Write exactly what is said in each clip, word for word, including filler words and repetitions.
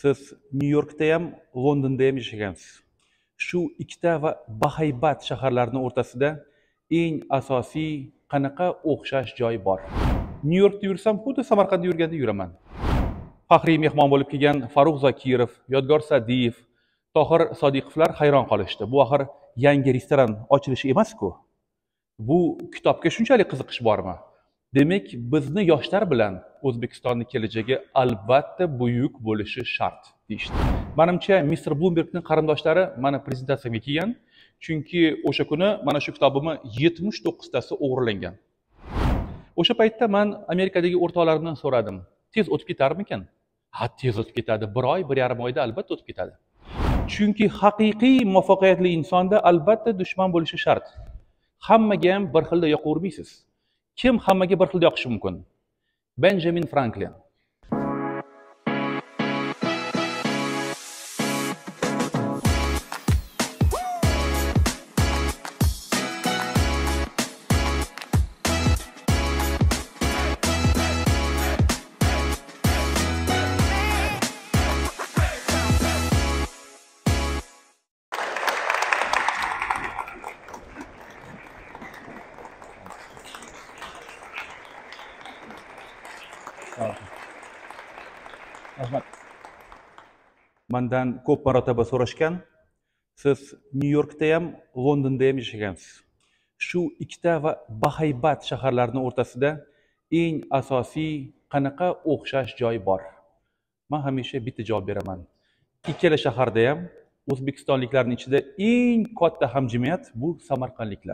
Siz New Yorkda ham, Londonda ham yashagansiz. Shu ikkita va bahaybat shaharlarning o'rtasida eng asosiy qanaqa o'xshash joy bor? New Yorkda yursam, xuddi Samarqandda yurganda yuraman. Faxriy mehmon bo'lib kelgan Farruh Zokirov, Yodgor Sa'diyev, Tohir Sodiqovlar hayron qolishdi. Bu axir yangi restoran ochilishi emas-ku. Bu kitobga shunchalik qiziqish bormi? Demak, bizni yoshlar bilan O'zbekistonning kelajagi albatta buyuk bo'lishi shart deyishdi. Menimcha, mister Bloombergning qarindoshlari mana prezentatsiyaga kelgan, chunki o'sha kuni mana shu kitobimni yetmish to'qqiztasi o'g'irlangan. O'sha paytda men Amerikadagi o'rtoqlarimdan so'radim, tez o'tib ketarmikan? Ha, tez o'tib ketadi. Bir oy, bir yarim oyda albatta o'tib ketadi. Chunki haqiqiy muvaffaqiyatli insonda albatta dushman bo'lishi shart. Hammaga ham bir xilda yoqavermaysiz. Kim hammaga bir xilda yoqishi mumkin? Benjamin Franklin. Rahmat. Mendan ko'p marotaba so'rashgan, siz New Yorkda ham, Londonda ham yashagansiz. Shu ikkita va bahaybat shaharlarning o'rtasida eng asosiy qanaqa o'xshash joy bor? Men hamisha bitta javob beraman. Ikkala shaharda ham o'zbekistonliklarning ichida eng katta hamjamiyat bu samarqandliklar.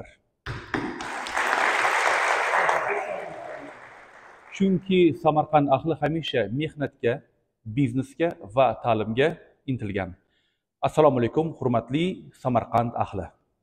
Chunki Samarqand ahli hamisha mehnatga, biznesga va ta'limga intilgan. Assalomu alaykum, hurmatli Samarqand ahli.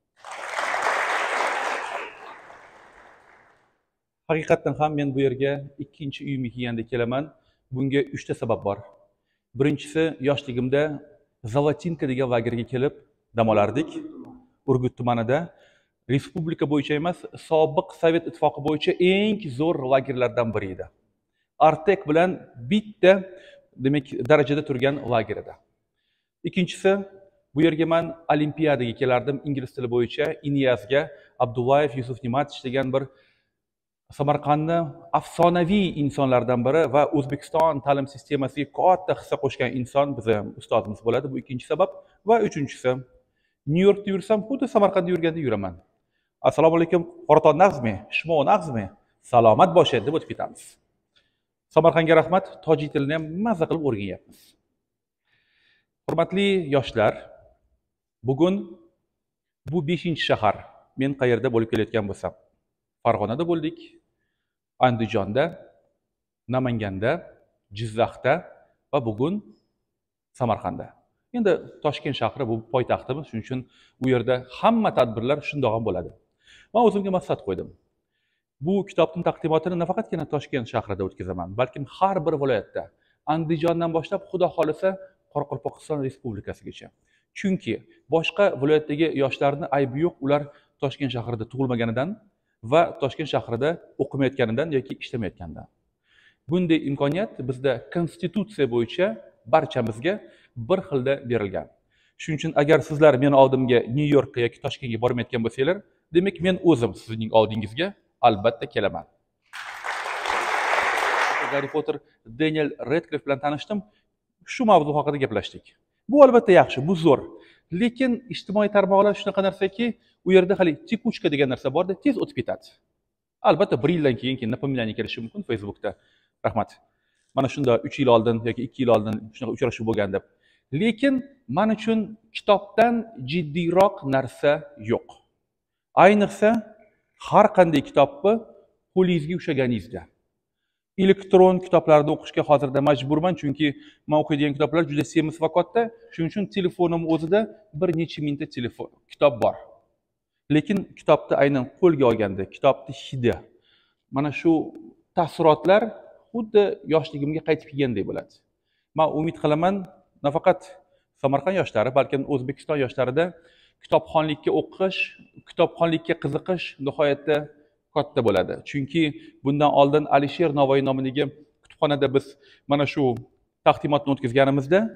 Haqiqatan ham men bu yerga ikkinchi uyimga kelganda kelaman. Bunga uchta sabab bor. Birinchisi, yoshligimda Zalotinka degan lagerga kelib dam olardik. Urgut tumanida respublika bo'yicha emas, sobiq Sovet ittifoqi bo'yicha eng zo'r lagerlardan biri edi. Artek bilan bitta demak darajada turgan lager edi. Ikkinchisi, bu yerga men olimpiadaga kelardim ingliz tili bo'yicha. Inyazga Abdullayev Yusuf Nimatovich degan bir Samarqandning afsonaviy insonlardan biri va O'zbekiston ta'lim sistemasiga katta hissa qo'shgan inson bizning ustozimiz bo'ladi. Bu ikkinchi sabab. Va uchinchisi, New Yorkda yursam, xuddi Samarqandda yurganda yuraman. Assalomu alaykum, Qoraton naqzmi? Shimo naqzmi? Salomat bo'ling deb o'tib ketamiz. Samarqandga rahmat, tojik tilini ham mazza qilib o'rganyapmiz. Hurmatli yoshlar, bugun bu beshinchi shahar. Men qayerda bo'lib kelayotgan bo'lsam, Farg'onada bo'ldik, Andijonda, Namanganda, Jizzaxda va bugun Samarqandda. Endi Toshkent shahri bu poytaxtimiz, shuning uchun u yerda hamma tadbirlar shundoq ham bo'ladi. Men o'zimga maqsad qo'ydim. Bu kitobning taqdimotini nafaqatgina Toshkent shahrida o'tkazaman, balkim har bir viloyatda, Andijondan boshlab xudo xolisa Qoraqalpog'iston Respublikasigacha. Chunki boshqa viloyatdagi yoshlarning aybi yo'q, ular Toshkent shahrida tug'ilmaganidan va Toshkent shahrida o'qimayotganidan yoki ishlamayotganidan. Bunday imkoniyat bizda konstitutsiya bo'yicha barchamizga bir xilda berilgan. Shuning uchun agar sizlar meni oldimga New Yorkka yoki Toshkentga bormayotgan bo'lsanglar, demak men o'zim sizning oldingizga albatta kelaman. Harry Potter Daniel Radcliffe bilan tanishdim. Shu mavzu haqida gaplashdik. Bu albatta yaxshi, bu zo'r. Lekin ijtimoiy tarmoqlar shunaqa narsaki, u yerda hali tikuchka degan narsa borda, tez o'tib ketadi. Albatta bir yildan keyin keyin напоминание kelishi mumkin Facebookda. Rahmat. Mana shunda uch yil oldin yoki ikki yil oldin shunaqa uchrashuv bo'lgan deb. Lekin men uchun kitobdan jiddiyroq narsa yo'q. Ayniqsa har qanday kitobni qo'lingizga ushlaganingizda. Elektron kitoblarni o'qishga hozirda majburman, chunki men o'qiydigan kitoblar juda semiz va katta. Shuning uchun telefonim o'zida bir necha mingta telefon kitob bor. Lekin kitobni aynan qo'lga olganda, kitobning hidi, mana shu taassurotlar xuddi yoshligimga qaytib kelgandek bo'ladi. Men umid qilaman, nafaqat Samarqand yoshlari, balki O'zbekiston yoshlarida kitobxonlikka o'qish, kitobxonlikka qiziqish nihoyatda katta bo'ladi. Chunki bundan oldin Alisher Navoiy nomidagi kutubxonada biz mana shu taqdimotni o'tkazganimizda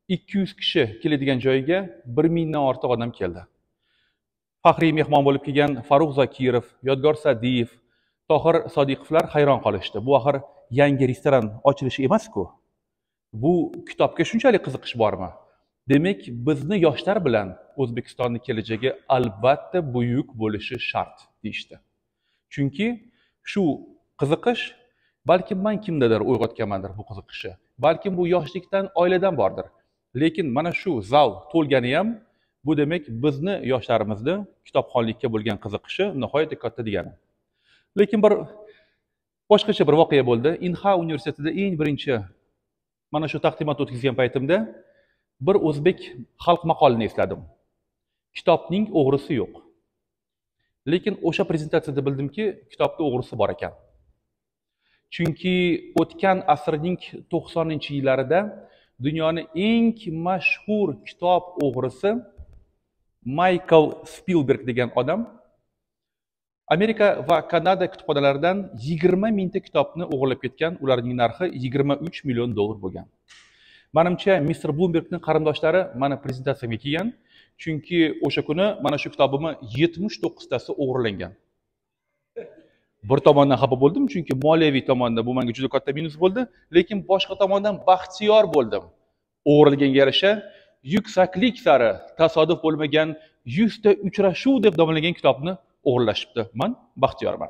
ikki yuz kishi keladigan joyga bir mingdan ortiq odam keldi. Faxriy mehmon bo'lib kelgan Farruh Zokirov, Yodgor Sa'diyev, Tohir Sodiqovlar hayron qolishdi. Bu axir yangi restoran ochilishi emas-ku. Bu kitobga shunchalik qiziqish bormi? Demak, bizni yoshlar bilan O'zbekistonning kelajagi albatta buyuk bo'lishi shart deyishdi. Chunki shu qiziqish balkim men kimdadir uyg'otganmandir bu qiziqishni. Balkim bu yoshlikdan, oiladan bordir. Lekin mana shu zal to'lgani ham bu demak bizni yoshlarimizni kitobxonlikka bo'lgan qiziqishi nihoyatda katta degani. Lekin bir boshqacha bir voqea bo'ldi. Inha universitetida eng birinchi mana shu taqdimot o'tkazgan paytimda bir o'zbek xalq maqolini esladim. Kitobning o'g'risi yo'q. Lekin o'sha prezentatsiyada bildimki, kitobda o'g'risi bor ekan. Chunki o'tgan asrning to'qsoninchi yillarida dunyoning eng mashhur kitob o'g'risi Michael Spielberg degan odam Amerika va Kanada kutubxonalaridan yigirma mingta kitobni o'g'irlab ketgan, ularning narxi yigirma uch million dollar bo'lgan. Menimcha mister Bloombergning qarindoshlari mana prezentatsiyamga kelgan, chunki o'sha kuni mana shu kitobimni yetmish to'qqiztasi o'g'irlangan. Bir tomondan xafa bo'ldim, chunki moliyaviy tomonda bu menga juda katta minus bo'ldi, lekin boshqa tomondan baxtiyor bo'ldim. O'g'irlaganga yarasha yuksaklik sari tasodif bo'lmagan yuzta uchrashuv deb nomlangan kitobni o'g'irlashibdi. Men baxtiyorman.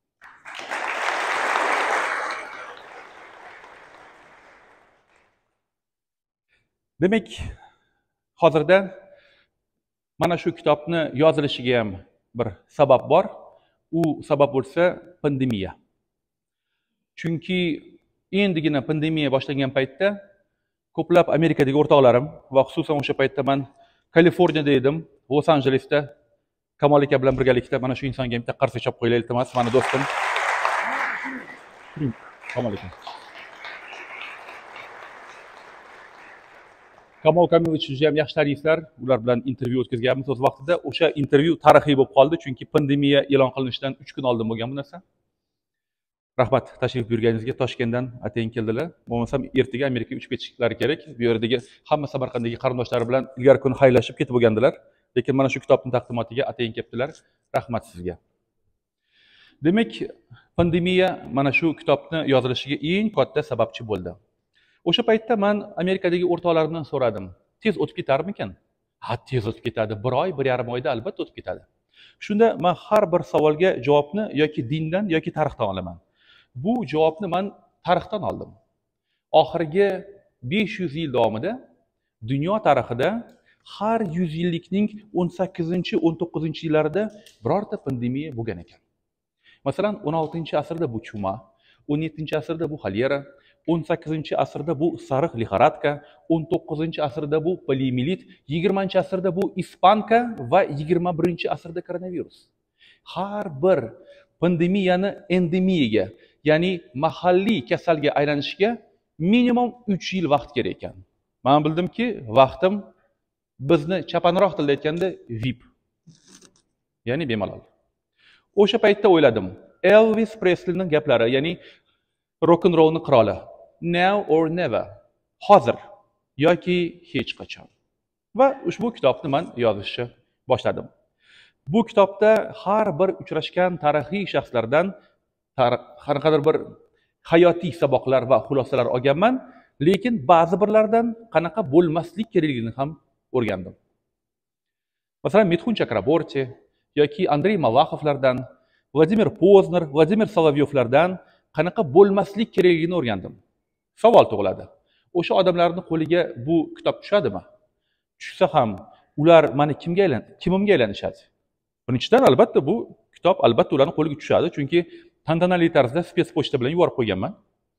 Demak, hozirda mana shu kitobni yozilishiga ham bir sabab bor. U sabab bo'lsa pandemiya. Chunki endigina pandemiya boshlangan paytda ko'plab Amerikadagi o'rtoqlarim va xususan o'sha paytda men Kaliforniyada edim, Los-Anjelesda Kamol aka bilan birgalikda mana shu insonga bitta qarsak chop qo'yaylik, iltimos, mani do'stim. Kamol aka. Kamol Kamilович juda ham yaxshi tariflar, ular bilan intervyu o'tkazganmiz o'z vaqtida. O'sha intervyu tarixiy bo'lib qoldi, chunki pandemiya e'lon qilinishidan uch kun oldin bo'lgan bu narsa. Rahmat tashrif buyurganingizga. Toshkentdan atayin keldilar. Bo'lmasam ertaga Amerikaga uchib ketishlari kerak. Bu yerdagi hamma Samarqanddagi qarindoshlari bilan ilgari kun xayrlashib ketib bo'lgandilar. Lekin mana shu kitobning taqdimotiga atayin kelibdilar. Rahmat sizga. Demak, pandemiya mana shu kitobni yozilishiga eng katta sababchi bo'ldi. O'sha paytda men Amerikadagi o'rtoqlarimdan so'radim. Tez o'tib ketarmikan? Ha, tez o'tib ketadi. Bir oy, bir yarim oyda albatta o'tib ketadi. Shunda men har bir savolga javobni yoki dindan yoki tarixdan olaman. Bu javobni men tarixdan oldim. Oxirgi besh yuz yil davomida dunyo tarixida har yuz yillikning o'n sakkizinchi o'n to'qqizinchi yillarida birorta pandemiya bo'lgan ekan. Masalan, o'n oltinchi asrda bu chuma, o'n yettinchi asrda bu xolera, o'n sakkizinchi asrda bu sariq lixoradka, o'n to'qqizinchi asrda bu poliomiyelit, yigirmanchi asrda bu ispanka va yigirma birinchi asrda koronavirus. Har bir pandemiyani endemiyaga, ya'ni mahalliy kasalga aylanishiga minimum uch yil vaqt kerak ekan. Men bildimki, vaqtim bizni chapanroq tilda aytganda V I P. Ya'ni bemalol. O'sha paytda o'yladim, Elvis Presleyning gaplari, ya'ni rock and rollning qiroli. Now or never. Hozir yoki hech qachon. Va ushbu kitobni men yozishni boshladim. Bu kitobda har bir uchrashgan tarixiy shaxslardan qanaqadir bir hayotiy saboqlar va xulosalar olganman, lekin ba'zi birlardan qanaqa bo'lmaslik kerakligini ham o'rgandim. Masalan, Mithun Chakraborti yoki Andrey Malaxovlardan, Vladimir Pozner, Vladimir Solovyovlardan qanaqa bo'lmaslik kerakligini o'rgandim. Savol tug'iladi. O'sha odamlarning qo'liga bu kitob tushadimi? Tushsa ham ular meni kimga aylan, kimimga aylanishadi? Birinchidan albatta bu kitob albatta ularning qo'liga tushadi, chunki tantanali tarzda spets pochta bilan yuborib qo'yganman.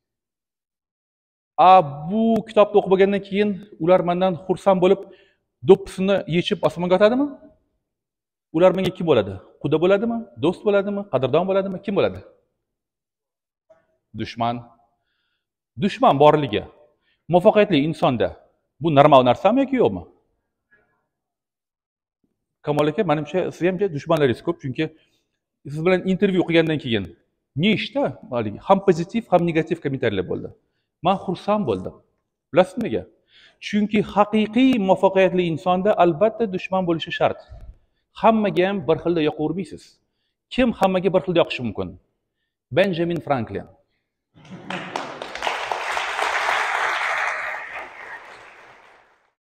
A bu kitobni o'qib bo'lgandan keyin ular mendan xursand bo'lib, do'ppisini yechib osmonga otadimi? Ular menga kim bo'ladi? Quda bo'ladimi? Do'st bo'ladimi? Qadrdon bo'ladimi? Kim bo'ladi? Dushman. Dushman borligi muvaffaqiyatli insonda bu normal narsami yoki yo'qmi? Kamol aka, menimcha siz ham dushmanlaringiz ko'p, chunki siz bilan intervyu qilgandan keyin nechta ham pozitiv, ham negativ kommentariylar bo'ldi. Men xursand bo'ldim. Bilasizmi nega? Chunki haqiqiy muvaffaqiyatli insonda albatta dushman bo'lishi shart. Hammaga ham bir xilda yoqavermaysiz. Kim hammaga bir xilda yoqishi mumkin? Benjamin Franklin.